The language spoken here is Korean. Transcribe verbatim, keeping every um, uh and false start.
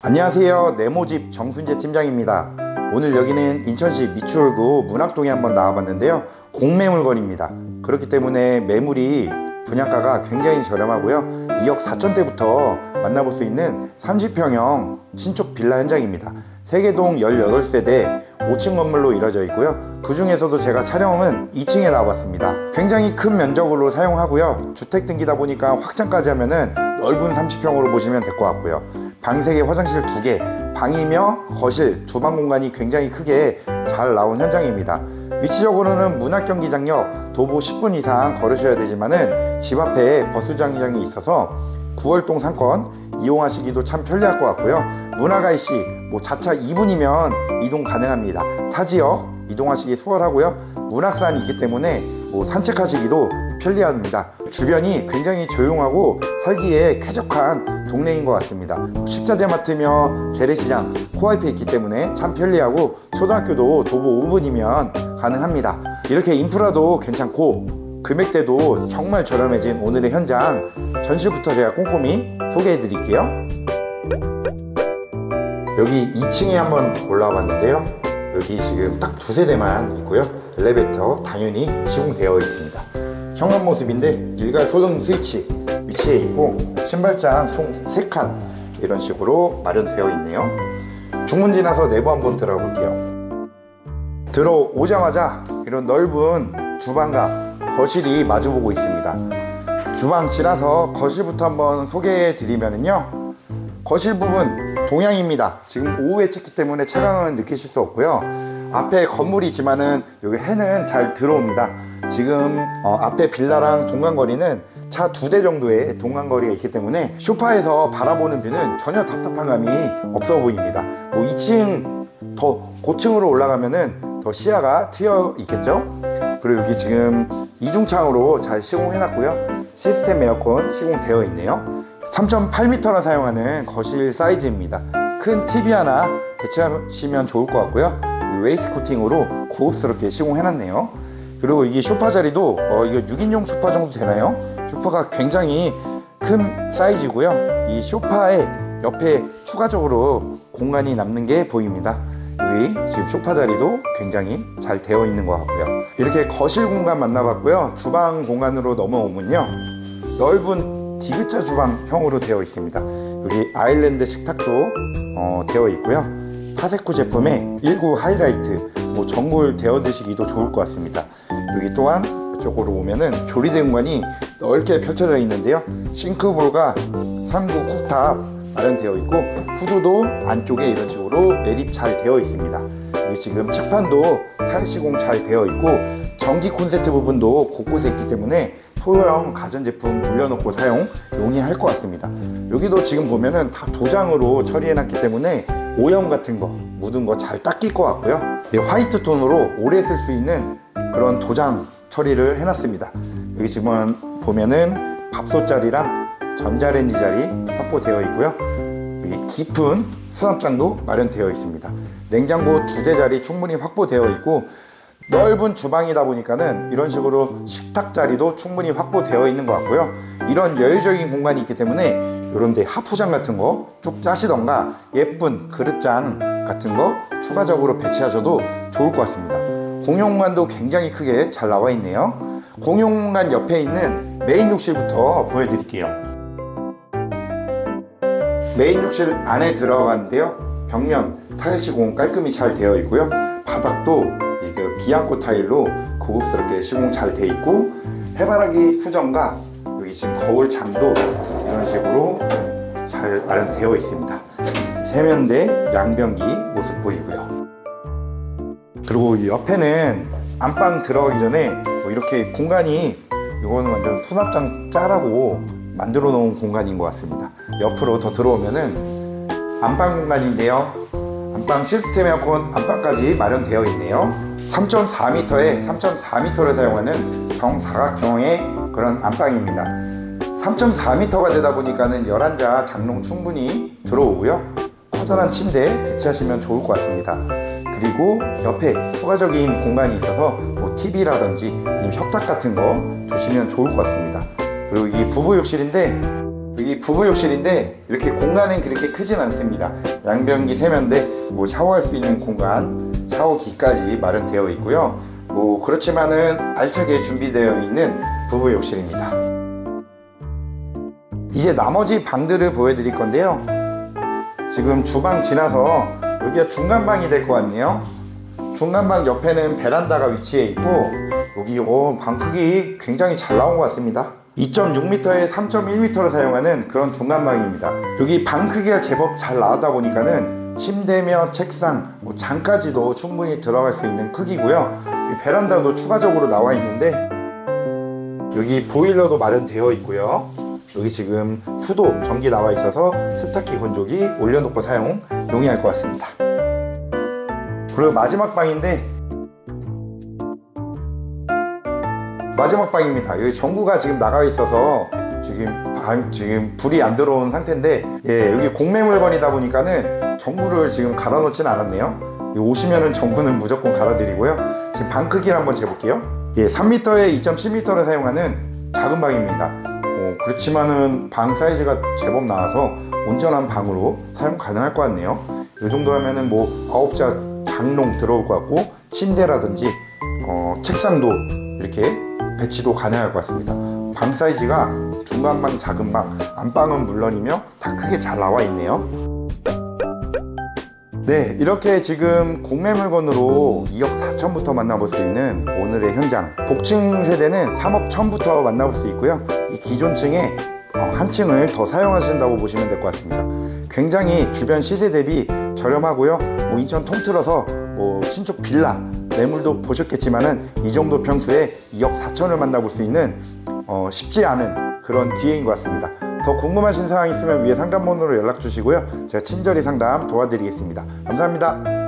안녕하세요. 네모집 정순재 팀장입니다. 오늘 여기는 인천시 미추홀구 문학동에 한번 나와봤는데요, 공매물건입니다. 그렇기 때문에 매물이 분양가가 굉장히 저렴하고요, 이억 사천대부터 만나볼 수 있는 삼십 평형 신축 빌라 현장입니다. 세개동 열여덟 세대 오 층 건물로 이루어져 있고요, 그 중에서도 제가 촬영은 이 층에 나와봤습니다. 굉장히 큰 면적으로 사용하고요, 주택등기다 보니까 확장까지 하면은 넓은 삼십 평으로 보시면 될 것 같고요, 방 세 개, 화장실 두 개, 방이며 거실, 주방 공간이 굉장히 크게 잘 나온 현장입니다. 위치적으로는 문학경기장역 도보 십 분 이상 걸으셔야 되지만은 집 앞에 버스 정류장이 있어서 구월동 상권 이용하시기도 참 편리할 것 같고요, 문학아이씨 뭐 자차 이 분이면 이동 가능합니다. 타지역 이동하시기 수월하고요, 문학산이 있기 때문에 뭐 산책하시기도 편리합니다. 주변이 굉장히 조용하고 살기에 쾌적한 동네인 것 같습니다. 식자재 마트며 재래시장 코앞에 있기 때문에 참 편리하고, 초등학교도 도보 오 분이면 가능합니다. 이렇게 인프라도 괜찮고 금액대도 정말 저렴해진 오늘의 현장, 전시부터 제가 꼼꼼히 소개해 드릴게요. 여기 이 층에 한번 올라와 봤는데요, 여기 지금 딱 두 세대만 있고요, 엘리베이터 당연히 시공되어 있습니다. 현관 모습인데 일괄 소등 스위치 위치해 있고, 신발장 총 세 칸 이런 식으로 마련되어 있네요. 중문 지나서 내부 한번 들어가 볼게요. 들어오자마자 이런 넓은 주방과 거실이 마주보고 있습니다. 주방 지나서 거실부터 한번 소개해 드리면요, 거실 부분 동향입니다. 지금 오후에 찍기 때문에 채광은 느끼실 수 없고요, 앞에 건물이 있지만은 여기 해는 잘 들어옵니다. 지금 어, 앞에 빌라랑 동간거리는 차 두 대 정도의 동간거리가 있기 때문에 소파에서 바라보는 뷰는 전혀 답답한 감이 없어 보입니다. 뭐 이 층 더 고층으로 올라가면은 더 시야가 트여 있겠죠. 그리고 여기 지금 이중창으로 잘 시공해 놨고요, 시스템 에어컨 시공되어 있네요. 삼 점 팔 미터나 사용하는 거실 사이즈입니다. 큰 티비 하나 배치하시면 좋을 것 같고요, 웨이스 코팅으로 고급스럽게 시공해 놨네요. 그리고 이게 소파 자리도 어, 이거 육 인용 소파 정도 되나요? 소파가 굉장히 큰 사이즈고요, 이 소파의 옆에 추가적으로 공간이 남는 게 보입니다. 여기 지금 소파 자리도 굉장히 잘 되어 있는 것 같고요. 이렇게 거실 공간 만나봤고요, 주방 공간으로 넘어오면요, 넓은 디귿자 주방형으로 되어 있습니다. 여기 아일랜드 식탁도 어, 되어 있고요, 파세코 제품의 일구 하이라이트 뭐 전골 데워 드시기도 좋을 것 같습니다. 여기 또한 이쪽으로 오면은 조리대 공간이 넓게 펼쳐져 있는데요, 싱크볼과 삼구 쿡탑 마련되어 있고, 후드도 안쪽에 이런 식으로 매립 잘 되어 있습니다. 여기 지금 층판도 타일 시공 잘 되어 있고, 전기 콘센트 부분도 곳곳에 있기 때문에 소형 가전제품 돌려놓고 사용 용이할 것 같습니다. 여기도 지금 보면은 다 도장으로 처리해 놨기 때문에 오염 같은 거 묻은 거 잘 닦일 것 같고요, 화이트 톤으로 오래 쓸 수 있는 그런 도장 처리를 해놨습니다. 여기 지금 보면은 밥솥 자리랑 전자레인지 자리 확보되어 있고요, 여기 깊은 수납장도 마련되어 있습니다. 냉장고 두 대 자리 충분히 확보되어 있고, 넓은 주방이다 보니까는 이런 식으로 식탁 자리도 충분히 확보되어 있는 것 같고요, 이런 여유적인 공간이 있기 때문에 이런데 하프장 같은 거 쭉 짜시던가 예쁜 그릇장 같은 거 추가적으로 배치하셔도 좋을 것 같습니다. 공용 공간도 굉장히 크게 잘 나와 있네요. 공용 공간 옆에 있는 메인 욕실부터 보여드릴게요. 메인 욕실 안에 들어가는데요, 벽면 타일 시공 깔끔히 잘 되어 있고요, 바닥도 이게 비앙코 타일로 고급스럽게 시공 잘 되어 있고, 해바라기 수전과 여기 지금 거울 장도 이런 식으로 잘 마련되어 있습니다. 세면대, 양변기 모습 보이고요. 그리고 이 옆에는 안방 들어가기 전에 뭐 이렇게 공간이, 이거는 완전 수납장 짜라고 만들어 놓은 공간인 것 같습니다. 옆으로 더 들어오면은 안방 공간인데요, 안방 시스템 에어컨 안방까지 마련되어 있네요. 삼 점 사 미터에 삼 점 사 미터를 사용하는 정사각형의 그런 안방입니다. 삼 점 사 미터가 되다 보니까는 열한 자 장롱 충분히 들어오고요, 커다란 침대 배치하시면 좋을 것 같습니다. 그리고 옆에 추가적인 공간이 있어서 뭐 티비라든지 아니면 협탁 같은 거 두시면 좋을 것 같습니다. 그리고 이게 부부 욕실인데, 여기 여기 부부 욕실인데 이렇게 공간은 그렇게 크진 않습니다. 양변기, 세면대, 뭐 샤워할 수 있는 공간, 샤워기까지 마련되어 있고요. 뭐 그렇지만은 알차게 준비되어 있는 부부 욕실입니다. 이제 나머지 방들을 보여드릴 건데요. 지금 주방 지나서 여기가 중간방이 될 것 같네요. 중간방 옆에는 베란다가 위치해 있고, 여기 오, 방 크기 굉장히 잘 나온 것 같습니다. 이 점 육 미터에 삼 점 일 미터를 사용하는 그런 중간방입니다. 여기 방 크기가 제법 잘 나오다 보니까는 침대며 책상, 뭐 장까지도 충분히 들어갈 수 있는 크기고요. 베란다도 추가적으로 나와 있는데 여기 보일러도 마련되어 있고요. 여기 지금 수도 전기 나와 있어서 세탁기 건조기 올려놓고 사용 용이할 것 같습니다. 그리고 마지막 방인데 마지막 방입니다. 여기 전구가 지금 나가 있어서 지금 방, 지금 불이 안 들어온 상태인데, 예, 여기 공매 물건이다 보니까는 전구를 지금 갈아 놓지는 않았네요. 오시면은 전구는 무조건 갈아드리고요. 지금 방 크기를 한번 재볼게요. 예, 삼 미터에 이 점 칠 미터를 사용하는 작은 방입니다. 어, 그렇지만은 방 사이즈가 제법 나와서 온전한 방으로 사용 가능할 것 같네요. 이 정도 하면은 뭐 아홉 자 장롱 들어올 것 같고, 침대라든지 어, 책상도 이렇게 배치도 가능할 것 같습니다. 방 사이즈가 중간방, 작은방, 안방은 물론이며 다 크게 잘 나와 있네요. 네, 이렇게 지금 공매 물건으로 이억 사천부터 만나볼 수 있는 오늘의 현장. 복층 세대는 삼억 천부터 만나볼 수 있고요. 이 기존 층에 한 층을 더 사용하신다고 보시면 될 것 같습니다. 굉장히 주변 시세 대비 저렴하고요. 뭐 인천 통틀어서 뭐 신축 빌라 매물도 보셨겠지만은 이 정도 평수에 이억 사천을 만나볼 수 있는 어, 쉽지 않은 그런 기회인 것 같습니다. 더 궁금하신 사항 있으면 위에 상담번호로 연락 주시고요. 제가 친절히 상담 도와드리겠습니다. 감사합니다.